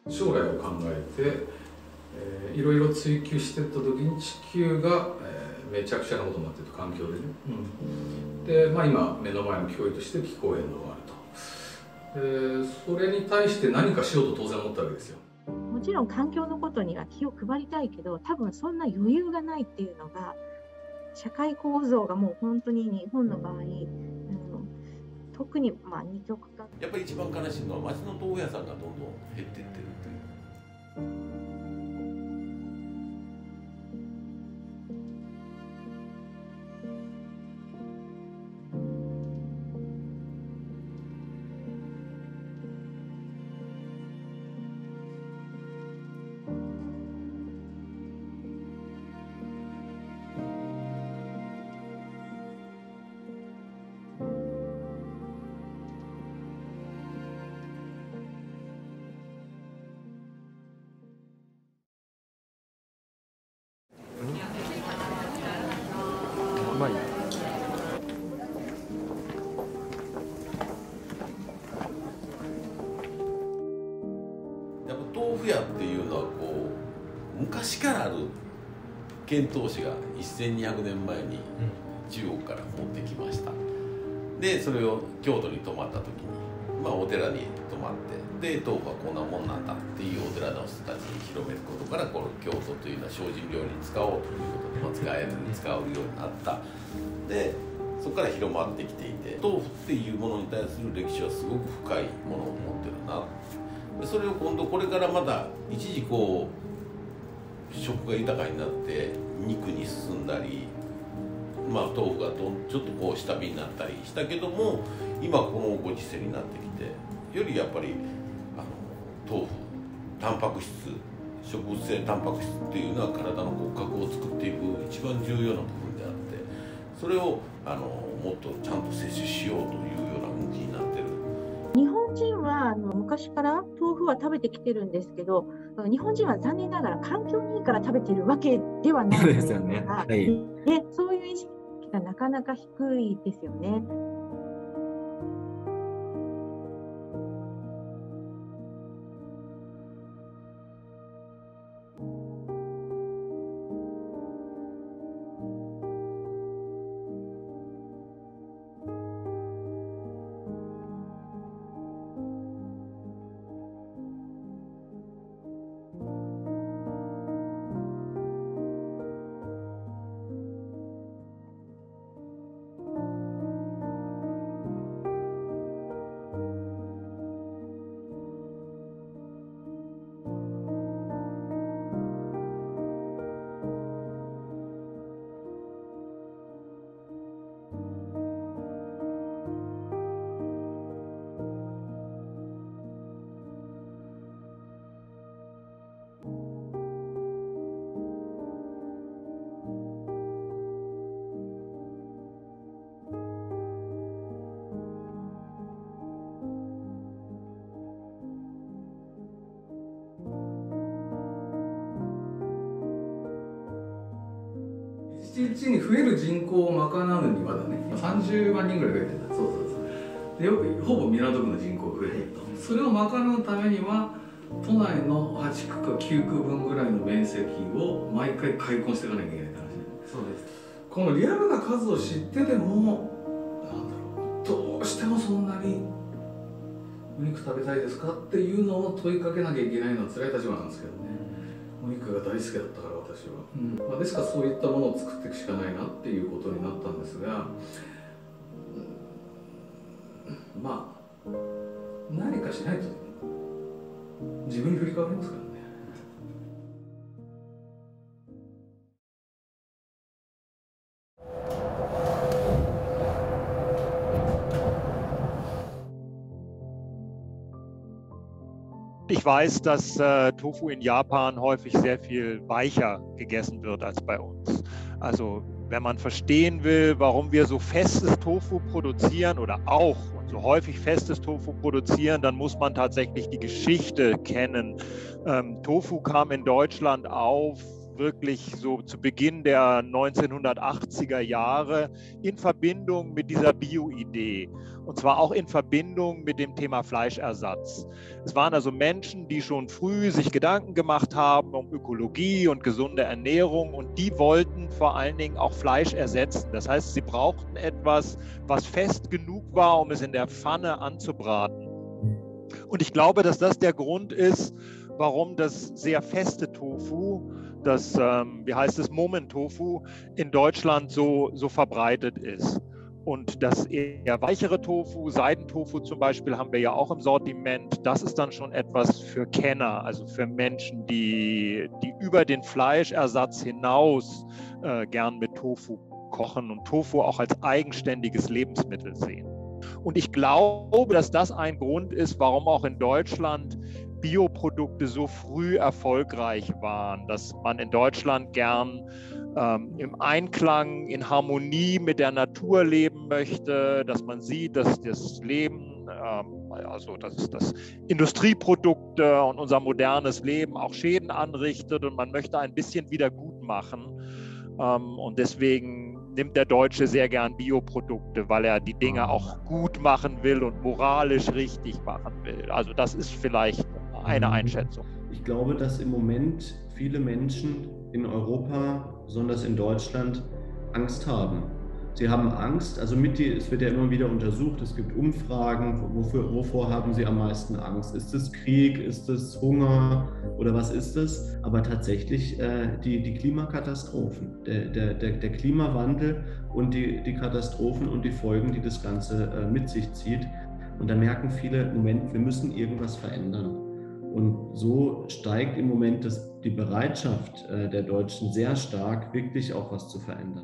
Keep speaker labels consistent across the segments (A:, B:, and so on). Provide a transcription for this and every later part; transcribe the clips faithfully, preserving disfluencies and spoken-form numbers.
A: 将来を考えて、えー、いろいろ追求していった時に地球が、えー、めちゃくちゃなことになっていると、環境でね、うん、で、まあ、今目の前の脅威として気候変動があると、でそれに対して何かしようと当然思ったわけですよ。
B: もちろん環境のことには気を配りたいけど、多分そんな余裕がないっていうのが、社会構造がもう本当に日本の場合、うん、特にまあ二極化。
C: やっぱり一番悲しいのは町の豆腐屋さんがどんどん減っていってるという。
D: うまい。
C: やっぱ豆腐屋っていうのはこう昔からある遣唐使がせんにひゃくねんまえに中国から持ってきました。でそれを京都に泊まった時に、まあ、お寺に泊まってで豆腐はこんなもんなんだっていうお寺の人たちに広めることからこの京都というのは精進料理に使おうということで、まあ、使える使うようになった。でそこから広まってきていて、豆腐っていうものに対する歴史はすごく深いものを持ってるな。でそれを今度これからまた一時こう食が豊かになって肉に進んだり、まあ、豆腐がどんちょっとこう下火になったりしたけども、今このご時世になってきてよりやっぱりあの豆腐タンパク質植物性タンパク質っていうのは体の骨格を作っていく一番重要な部分であって、それをあのもっとちゃんと摂取しようというような向きになってる。
B: 日本人はあの昔から豆腐は食べてきてるんですけど、日本人は残念ながら環境にいいから食べているわけではない
D: ですよね。はい。
B: で、そういう意識がなかなか低いですよね。
A: いちにちに増える人口を賄うにはだね、さんじゅうまんにんぐらい増えてるんだ。そうそうそう。でよくほぼ港区の人口が増えてると。それを賄うためには都内のはちくかきゅうくぶんぐらいの面積を毎回開墾していかなきゃいけないって話ね。そうです。このリアルな数を知ってても、なんだろう、どうしてもそんなにお肉食べたいですかっていうのを問いかけなきゃいけないのは辛い立場なんですけどね。お肉が大好きだったから私は、うんまあ、ですからそういったものを作っていくしかないなっていうことになったんですが、うん、まあ何かしないと自分に降りかかりますからね。
D: Ich weiß, dass äh, Tofu in Japan häufig sehr viel weicher gegessen wird als bei uns. Also wenn man verstehen will, warum wir so festes Tofu produzieren oder auch und so häufig festes Tofu produzieren, dann muss man tatsächlich die Geschichte kennen. Ähm, Tofu kam in Deutschland auf, wirklich so zu Beginn der neunzehnhundertachtziger Jahre in Verbindung mit dieser Bio-Idee. Und zwar auch in Verbindung mit dem Thema Fleischersatz. Es waren also Menschen, die schon früh sich Gedanken gemacht haben um Ökologie und gesunde Ernährung, und die wollten vor allen Dingen auch Fleisch ersetzen. Das heißt, sie brauchten etwas, was fest genug war, um es in der Pfanne anzubraten. Und ich glaube, dass das der Grund ist, warum das sehr feste Tofu, das, ähm, wie heißt es, Moment-Tofu, in Deutschland so, so verbreitet ist. Und das eher weichere Tofu, Seidentofu zum Beispiel, haben wir ja auch im Sortiment. Das ist dann schon etwas für Kenner, also für Menschen, die, die über den Fleischersatz hinaus äh, gern mit Tofu kochen und Tofu auch als eigenständiges Lebensmittel sehen. Und ich glaube, dass das ein Grund ist, warum auch in Deutschland Bioprodukte so früh erfolgreich waren, dass man in Deutschland gern ähm, im Einklang, in Harmonie mit der Natur leben möchte, dass man sieht, dass das Leben, ähm, also dass, dass Industrieprodukte und unser modernes Leben auch Schäden anrichtet, und man möchte ein bisschen wieder gut machen. Ähm, und deswegen nimmt der Deutsche sehr gern Bioprodukte, weil er die Dinge auch gut machen will und moralisch richtig machen will. Also das ist vielleicht eine Einschätzung.
E: Ich glaube, dass im Moment viele Menschen in Europa, besonders in Deutschland, Angst haben. Sie haben Angst, also mit die, es wird ja immer wieder untersucht, es gibt Umfragen, wofür, wovor haben sie am meisten Angst? Ist es Krieg, ist es Hunger oder was ist es? Aber tatsächlich äh, die, die Klimakatastrophen, der, der, der, der Klimawandel und die, die Katastrophen und die Folgen, die das Ganze äh, mit sich zieht. Und da merken viele, Moment, wir müssen irgendwas verändern. Und so steigt im Moment das, die Bereitschaft äh, der Deutschen sehr stark, wirklich auch was zu verändern.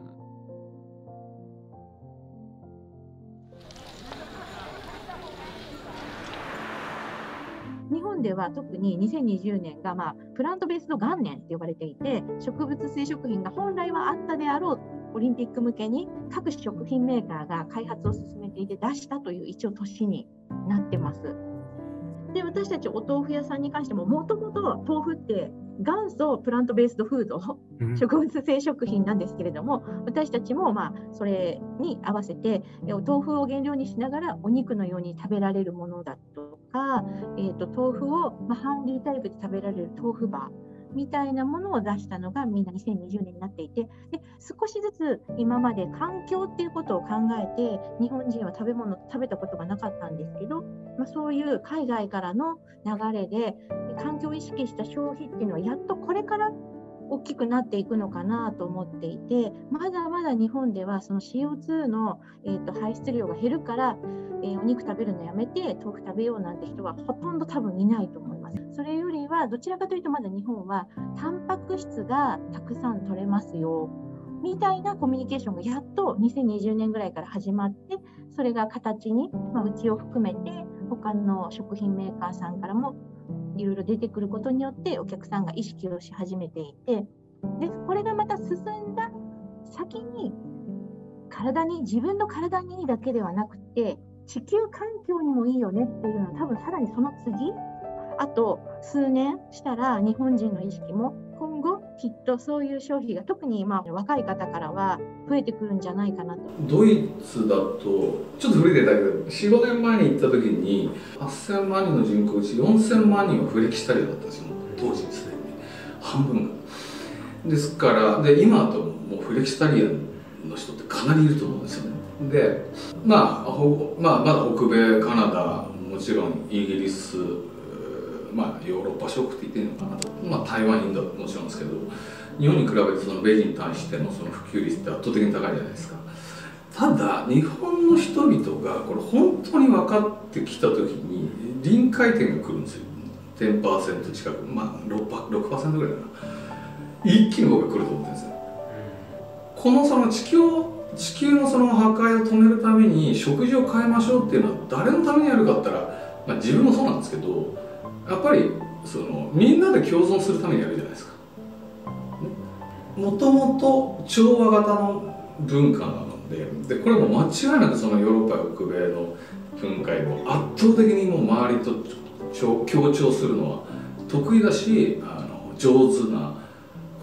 B: 日本では特ににせんにじゅうねんが、まあ、プラントベースの元年って呼ばれていて、植物性食品が本来はあったであろうオリンピック向けに各食品メーカーが開発を進めていて出したという一応年になってます。で、私たちお豆腐屋さんに関しても、もともと豆腐って元祖プラントベースドフード、植物性食品なんですけれども、私たちもまあそれに合わせて豆腐を原料にしながらお肉のように食べられるものだとか、えー、と豆腐を、まあ、ハンディタイプで食べられる豆腐バーみたいなものを出したのがみんなにせんにじゅうねんになっていて、で少しずつ今まで環境っていうことを考えて日本人は食べ物食べたことがなかったんですけど、まあ、そういう海外からの流れで環境を意識した消費っていうのはやっとこれから大きくなっていくのかなと思っていて、まだまだ日本ではその シーオーツー の、えー、と排出量が減るから、えー、お肉食べるのやめて豆腐食べようなんて人はほとんど多分いないと思います。それよりはどちらかというとまだ日本はタンパク質がたくさん取れますよみたいなコミュニケーションがやっとにせんにじゅうねんぐらいから始まって、それが形に、まあ、うちを含めて他の食品メーカーさんからもいろいろ出てくることによってお客さんが意識をし始めていて、でこれがまた進んだ先に体に自分の体にいいだけではなくて地球環境にもいいよねっていうのは多分さらにその次あと数年したら日本人の意識も今後きっとそういう消費が特に今若い方からは増えてくるんじゃないかなと。
A: ドイツだとちょっと古いデータだけど よん、ごねんまえに行った時にはっせんまんにんの人口うちよんせんまんにんはフレキシタリアンだったんですよ、当時すでに半分が。ですからで今だともうフレキシタリアンの人ってかなりいると思うんですよね。で、まあ、ほまあまだ北米カナダもちろんイギリスまあ、ヨーロッパ食って言っていいのかなと、まあ、台湾、インドはもちろんですけど、日本に比べてそのベジに対してのその普及率って圧倒的に高いじゃないですか。ただ、日本の人々がこれ本当に分かってきたときに臨界点が来るんですよ。じゅっパーセント 近く、まあ ろくパーセント ぐらいかな。一気に僕は来ると思ってるんですよ。このその地球地球のその破壊を止めるために食事を変えましょうっていうのは誰のためにやるかって言ったら、まあ、自分もそうなんですけど、やっぱりそのみんなで共存するためにやるじゃないですか。もともと調和型の文化なので、でこれも間違いなくそのヨーロッパや北米の文化よりも圧倒的にもう周りと協調するのは得意だし、あの上手な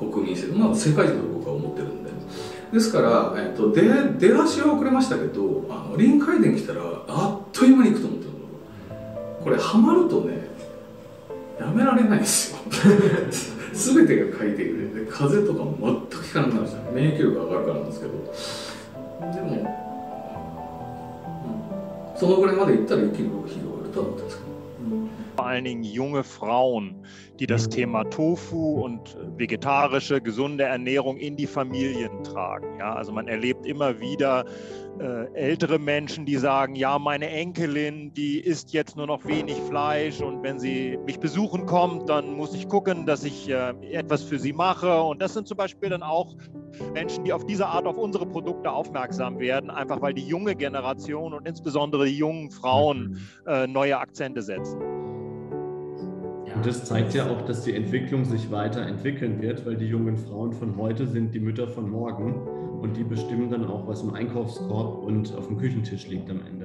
A: 国民性、まあ、世界中と僕は思ってるんで、ですから、えっと、出出だしは遅れましたけど、あの臨界点来たらあっという間にいくと思ってるの。これハマるとねやめられないですよ全てが快適で、で風邪とかも全く効かなくなるじゃん。免疫力が上がるからなんですけど、でも、うん、そのぐらいまでいったら一気に広がるとは思ってますけど。
D: Vor allen Dingen junge Frauen, die das Thema Tofu und vegetarische, gesunde Ernährung in die Familien tragen. Ja, also man erlebt immer wieder äh, ältere Menschen, die sagen, ja, meine Enkelin, die isst jetzt nur noch wenig Fleisch und wenn sie mich besuchen kommt, dann muss ich gucken, dass ich äh, etwas für sie mache. Und das sind zum Beispiel dann auch Menschen, die auf diese Art auf unsere Produkte aufmerksam werden, einfach weil die junge Generation und insbesondere die jungen Frauen äh, neue Akzente setzen.
E: Und das zeigt ja auch, dass die Entwicklung sich weiterentwickeln wird, weil die jungen Frauen von heute sind die Mütter von morgen und die bestimmen dann auch, was im Einkaufskorb und auf dem Küchentisch liegt am Ende.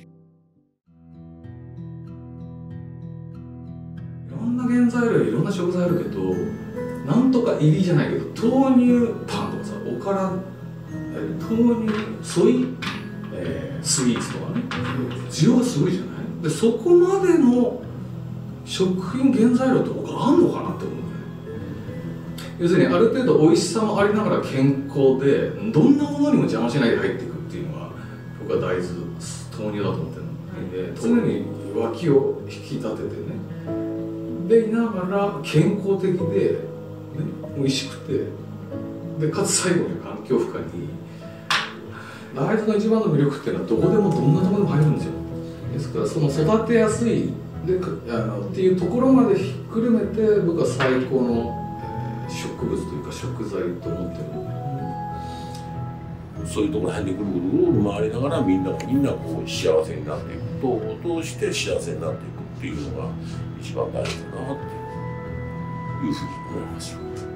A: いろんな原材料、いろんな食材あるけど、なんとか入りじゃないけど、豆乳パンとかさ、おから、豆乳、ソイ、えー、スイーツとかね、需要がすごいじゃない。で、そこまでの食品原材料って僕あんのかなって思うね。要するにある程度美味しさもありながら健康でどんなものにも邪魔しないで入っていくっていうのが僕は大豆豆乳だと思ってるので、常に脇を引き立ててね、でいながら健康的で、ね、美味しくて、でかつ最後に環境負荷に大豆の一番の魅力っていうのはどこでもどんなところでも入るんですよ。ですからその育てやすいであのっていうところまでひっくるめて僕は最高の、えー、植物というか食材と思ってるので、
C: そういうところら辺にぐるぐるぐる回りながらみんながみんなこう幸せになっていくとを通して幸せになっていくっていうのが一番大事だなっていうふうに思いますよ。